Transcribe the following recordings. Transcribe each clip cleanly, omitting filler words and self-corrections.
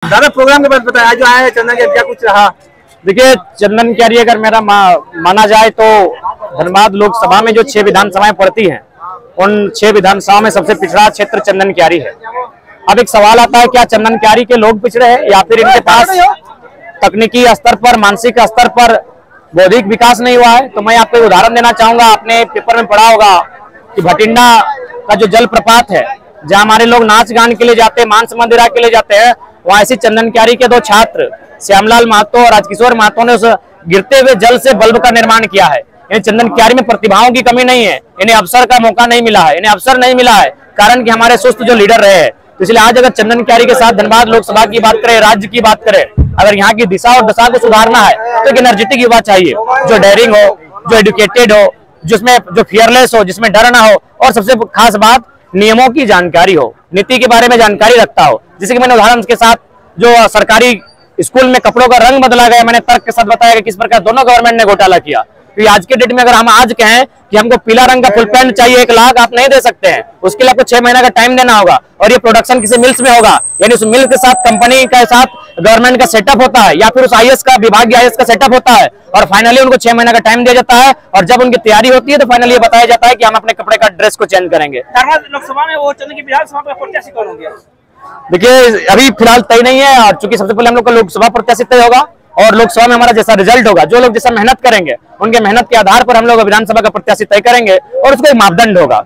दादा प्रोग्राम के बाद बताया, आज जो आए हैं चंदन कैरी, क्या कुछ रहा? देखिए, चंदन कैरी अगर मेरा माना जाए तो धनबाद लोकसभा में जो 6 विधानसभाएं पड़ती हैं, उन 6 विधानसभाओं में सबसे पिछड़ा क्षेत्र चंदन कैरी है। अब एक सवाल आता है, क्या चंदन कैरी के लोग पिछड़े हैं या फिर इनके पास तकनीकी स्तर पर, मानसिक स्तर पर बौद्धिक विकास नहीं हुआ है? तो मैं आपको उदाहरण देना चाहूंगा। आपने पेपर में पढ़ा होगा कि भटिंडा का जो जलप्रपात है, जहां हमारे लोग नाच गान के लिए जाते हैं, मांस मंदिरा के लिए जाते हैं, वहां ऐसी चंदन कैरी के 2 छात्र श्यामलाल महतो और राजकिशोर महतो ने उस गिरते हुए जल से बल्ब का निर्माण किया है। यानी चंदन कैरी में प्रतिभाओं की कमी नहीं है, इन्हें अवसर का मौका नहीं मिला है, इन्हें अवसर नहीं मिला है कारण कि हमारे सुस्त जो लीडर रहे हैं। तो इसलिए आज अगर चंदन कैरी के साथ धनबाद लोकसभा की बात करें, राज्य की बात करें, अगर यहाँ की दिशा और दशा को सुधारना है तो एक एनर्जेटिक युवा चाहिए, जो डेयरिंग हो, जो एडुकेटेड हो, जिसमें जो फियरलेस हो, जिसमें डर ना हो, और सबसे खास बात नियमों की जानकारी हो, नीति के बारे में जानकारी रखता हो। जैसे कि मैंने उदाहरण के साथ जो सरकारी स्कूल में कपड़ों का रंग बदला गया, मैंने तर्क के साथ बताया कि किस प्रकार दोनों गवर्नमेंट ने घोटाला किया। तो आज के डेट में अगर हम आज कहें कि हमको पीला रंग का फुल पैंट चाहिए 1 लाख, आप नहीं दे सकते हैं, उसके लिए आपको 6 महीना का टाइम देना होगा, और ये प्रोडक्शन किसी मिल्स में होगा, यानी उस मिल के साथ, कंपनी के साथ गवर्नमेंट का सेटअप होता है, या फिर उस आईएएस का, विभागीय आईएएस का सेटअप होता है, और फाइनली उनको 6 महीना का टाइम दिया जाता है, और जब उनकी तैयारी होती है तो फाइनली ये बताया जाता है कि हम अपने कपड़े का ड्रेस को चेंज करेंगे। धनबाद लोकसभा में वो चंदन की विधानसभा में प्रत्याशी कौन होंगे? देखिए, अभी फिलहाल तय नहीं है, और चूंकि सबसे पहले हम लोग का लोकसभा प्रत्याशी तय होगा, और लोकसभा में हमारा जैसा रिजल्ट होगा, जो लोग जैसा मेहनत करेंगे उनके मेहनत के आधार पर हम लोग विधानसभा का प्रत्याशी तय करेंगे, और उसको एक मापदंड होगा।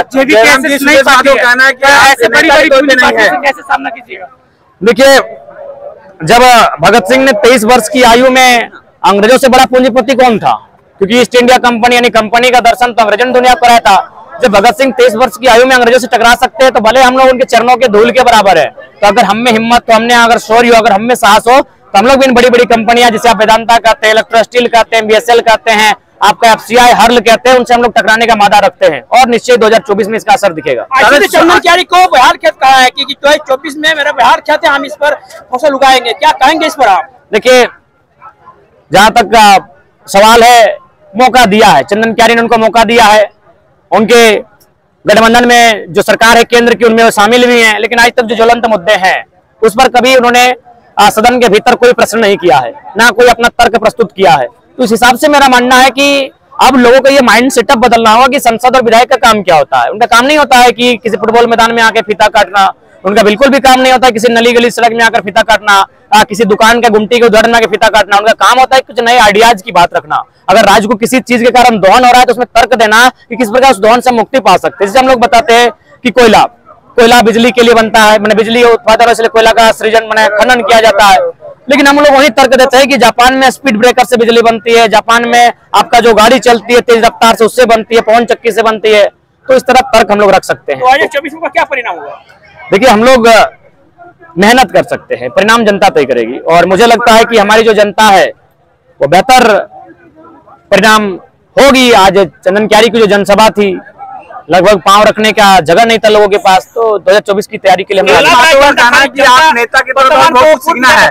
देखिए, जब भगत सिंह ने 23 वर्ष की आयु में, अंग्रेजों से बड़ा पूंजीपति कौन था? क्योंकि ईस्ट इंडिया कंपनी यानी कंपनी का दर्शन तो अंग्रेजों ने दुनिया को कराया था। जब भगत सिंह 23 वर्ष की आयु में अंग्रेजों से टकरा सकते हैं, तो भले हम लोग उनके चरणों के धूल के बराबर है। तो अगर हम में हिम्मत, तो हमने अगर शौर्य हो, अगर हम में साहस हो, तो हम लोग भी इन बड़ी बड़ी कंपनियां, जिसे आप वेदांता कहते हैं, इलेक्ट्रो स्टील कहते हैं, बीएसएल कहते हैं, आपका एफसीआई, हर्ल कहते हैं, उनसे हम लोग टकराने का मादा रखते हैं, और निश्चय 2024 में इसका असर दिखेगा। चंदन कैरी को बिहार खेत कहा है कि 2024 में मेरा बिहार खेत है, हम इस पर फसल उगाएंगे, क्या कहेंगे इस पर आप? देखिए, जहां तक सवाल है, मौका दिया है चंदन कैरी ने, उनको मौका दिया है। उनके गठबंधन में जो सरकार है केंद्र की, उनमें वो शामिल भी हैं, लेकिन आज तक जो ज्वलंत मुद्दे हैं उस पर कभी उन्होंने सदन के भीतर कोई प्रश्न नहीं किया है, ना कोई अपना तर्क प्रस्तुत किया है। तो इस हिसाब से मेरा मानना है कि अब लोगों का ये माइंड सेटअप बदलना होगा कि संसद और विधायक का काम क्या होता है। उनका काम नहीं होता है कि किसी फुटबॉल मैदान में आकर फीता काटना, उनका बिल्कुल भी काम नहीं होता है किसी नली गली सड़क में आकर फीता काटना, किसी दुकान का गुमटी के उदाहरण में आकर फीता काटना। उनका काम होता है कुछ नए आइडियाज की बात रखना। अगर राज्य को किसी चीज के कारण दोहन हो रहा है तो उसमें तर्क देना कि किस प्रकार उस दोहन से मुक्ति पा सकते हैं। जैसे हम लोग बताते हैं कि कोयला बिजली के लिए बनता है, मैंने बिजली उत्पादन, इसलिए कोयला का सृजन मैंने खनन किया जाता है, लेकिन हम लोग वही तर्क देते हैं कि जापान में स्पीड ब्रेकर से बिजली बनती है, जापान में आपका जो गाड़ी चलती है तेज रफ्तार से, उससे बनती है, पवन चक्की से बनती है। तो इस तरह तर्क हम लोग रख सकते हैं। तो 2024 का क्या परिणाम होगा? देखिए, हम लोग मेहनत कर सकते हैं, परिणाम जनता तय करेगी, और मुझे लगता है कि हमारी जो जनता है वो बेहतर परिणाम होगी। आज चंदन कैरी की जो जनसभा थी, लगभग पांव रखने का जगह नहीं था लोगों के पास, तो 2024 की तैयारी के लिए नेता के तौर पर बहुत सीखना है,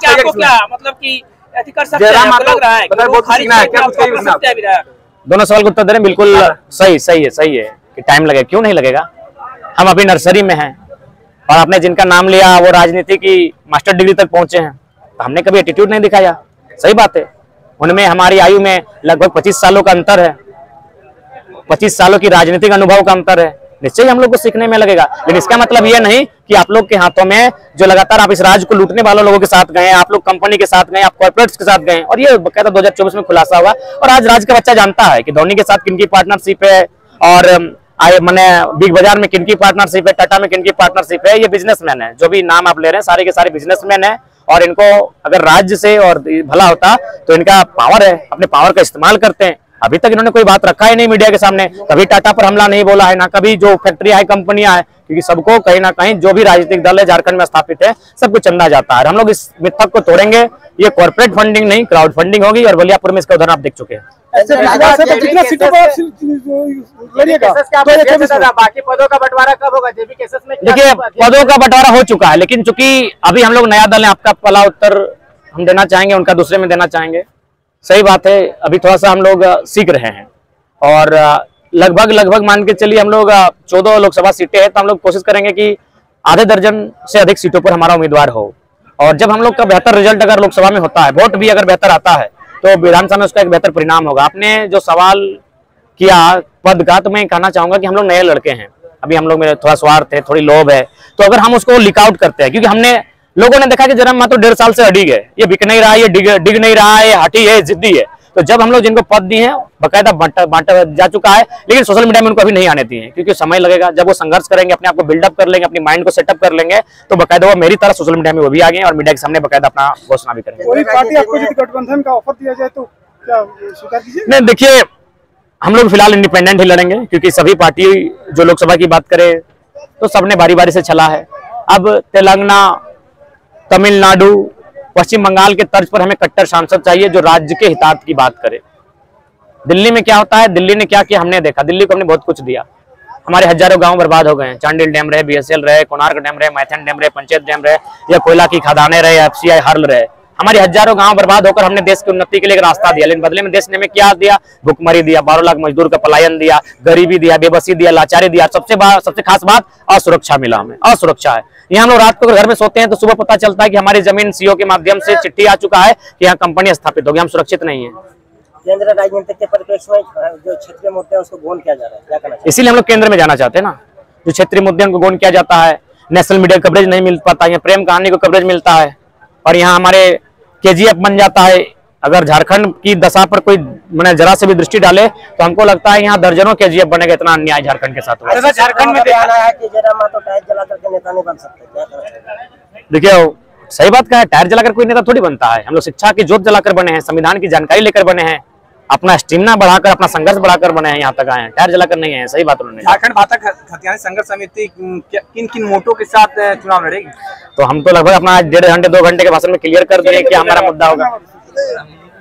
दोनों सवाल को उत्तर दे रहे हैं। बिल्कुल सही है कि टाइम लगेगा, क्यों नहीं लगेगा। हम अभी नर्सरी में हैं, और आपने जिनका नाम लिया वो राजनीति की मास्टर डिग्री तक पहुंचे हैं, तो हमने कभी एटीट्यूड नहीं दिखाया। सही बात है, उनमें हमारी आयु में लगभग 25 सालों का अंतर है, 25 सालों की राजनीतिक अनुभव का अंतर है। निश्चय हम लोग को सीखने में लगेगा, लेकिन इसका मतलब यह नहीं कि आप लोग के हाथों में जो लगातार आप इस राज्य को लूटने वालों लोगों के साथ गए, आप लोग कंपनी के साथ गए, आप कॉर्पोरेट्स के साथ गए, और ये कहता 2024 में खुलासा हुआ। और आज राज्य का बच्चा जानता है कि धोनी के साथ किनकी पार्टनरशिप है, और मैंने बिग बाजार में किनकी पार्टनरशिप है, टाटा में किनकी पार्टनरशिप है। ये बिजनेसमैन है, जो भी नाम आप ले रहे हैं सारे के सारे बिजनेसमैन है, और इनको अगर राज्य से और भला होता तो इनका पावर है, अपने पावर का इस्तेमाल करते हैं। अभी तक इन्होंने कोई बात रखा ही नहीं मीडिया के सामने, कभी टाटा पर हमला नहीं बोला है, ना कभी जो फैक्ट्री है, कंपनियां है, क्योंकि सबको कहीं ना कहीं जो भी राजनीतिक दल है झारखंड में स्थापित है सबको चंदा जाता है। हम लोग इस मिथक को तोड़ेंगे। ये कॉर्पोरेट फंडिंग नहीं, क्राउड फंडिंग होगी, और बलियापुर में इसका उदाहरण आप देख चुके हैं। बाकी पदों का बंटवारा कब होगा? जेबी केसेस में देखिए, पदों का बंटवारा हो चुका है, लेकिन चूंकि अभी हम लोग नया दल है, आपका पहला उत्तर हम देना चाहेंगे, उनका दूसरे में देना चाहेंगे। सही बात है, अभी थोड़ा सा हम लोग सीख रहे हैं, और लगभग मान के चलिए हम लोग 14 लोकसभा सीटें हैं, तो हम लोग कोशिश करेंगे कि आधे दर्जन से अधिक सीटों पर हमारा उम्मीदवार हो, और जब हम लोग का बेहतर रिजल्ट अगर लोकसभा में होता है, वोट भी अगर बेहतर आता है, तो विधानसभा में उसका एक बेहतर परिणाम होगा। आपने जो सवाल किया पद का, तो मैं कहना चाहूंगा कि हम लोग नए लड़के हैं, अभी हम लोग में थोड़ा स्वार्थ है, थोड़ी लोभ है, तो अगर हम उसको लीक आउट करते हैं, क्योंकि हमने लोगों ने देखा कि जरा मात्र 1.5 साल से अड़िग है, ये बिक नहीं रहा है, ये डिग नहीं रहा है, ये हठी है, जिद्दी है। तो जब हम लोग जिनको पद दिए हैं बकायदा बांटा जा चुका है, लेकिन सोशल मीडिया में उनको अभी नहीं आने दिए हैं, क्योंकि समय लगेगा। जब वो संघर्ष करेंगे, अपने आप को बिल्डअप कर लेंगे, अपनी माइंड को सेटअप कर लेंगे, तो बकायदा वो मेरी तरह सोशल मीडिया में वो भी आ गए और मीडिया के सामने बकायदा अपना घोषणा भी करेंगे। कोई पार्टी आपको यदि गठबंधन का ऑफर दिया जाए तो क्या स्वीकार कीजिए? नहीं, देखिए हम लोग फिलहाल इंडिपेंडेंट ही लड़ेंगे, क्योंकि सभी पार्टी जो लोकसभा की बात करें तो सबने बारी बारी से चला है। अब तेलंगाना, तमिलनाडु, पश्चिम बंगाल के तर्ज पर हमें कट्टर सांसद चाहिए जो राज्य के हितार्थ की बात करे। दिल्ली में क्या होता है, दिल्ली ने क्या किया हमने देखा, दिल्ली को हमने बहुत कुछ दिया, हमारे हजारों गांव बर्बाद हो गए हैं। चांडिल डैम रहे, बीएसएल रहे, कोणार्क डैम रहे, मैथन डैम रहे, पंचायत डैम रहे, या कोयला की खदानें रहे, एफसीआई हर्ल रहे, हमारे हजारों गांव बर्बाद होकर हमने देश की उन्नति के लिए एक रास्ता दिया, लेकिन बदले में देश ने हमें क्या दिया, भुखमरी दिया, 12 लाख मजदूर का पलायन दिया, गरीबी दिया, बेबसी दिया, लाचारी दिया, सबसे खास बात असुरक्षा मिला हमें, असुरक्षा है। यहाँ हम लोग रात को घर में सोते हैं तो सुबह पता चलता है कि हमारी जमीन सीओ के माध्यम से चिट्ठी आ चुका है कि यहाँ कंपनी स्थापित होगी, हम सुरक्षित नहीं है। केंद्र राजनीति के परिप्रेक्ष्य में जो क्षेत्रीय मुद्दे हैं उसको गौन किया जा रहा है, क्या कहना चाहिए? इसीलिए हम लोग केंद्र में जाना चाहते हैं ना, जो क्षेत्रीय मुद्दे उनको गौन किया जाता है, नेशनल मीडिया कवरेज नहीं मिल पाता, यहाँ प्रेम कहानी को कवरेज मिलता है, और यहाँ हमारे केजीएफ बन जाता है। अगर झारखंड की दशा पर कोई मैंने जरा से भी दृष्टि डाले तो हमको लगता है यहाँ दर्जनों केजीएफ बनेगा, इतना अन्याय झारखंड के साथ हुआ। झारखंड में देखा है कि जरा मातो टायर जला करके नेता नहीं बन सकते, क्या कहना चाहिए? देखिए सही बात क्या है, टायर जलाकर कोई नेता थोड़ी बनता है। हम लोग शिक्षा की जोत जलाकर बने हैं, संविधान की जानकारी लेकर बने हैं, अपना स्टेमिना बढ़ाकर, अपना संघर्ष बढ़ाकर बने हैं, यहाँ तक आए हैं, टायर जलाकर नहीं है। सही बात उन्होंने। झारखंड भाजपा खतियानी संघर्ष समिति किन किन मोटो के साथ चुनाव लड़ेगी? तो हम तो लगभग अपना 1.5 घंटे 2 घंटे के भाषण में क्लियर कर दिए कि हमारा मुद्दा होगा।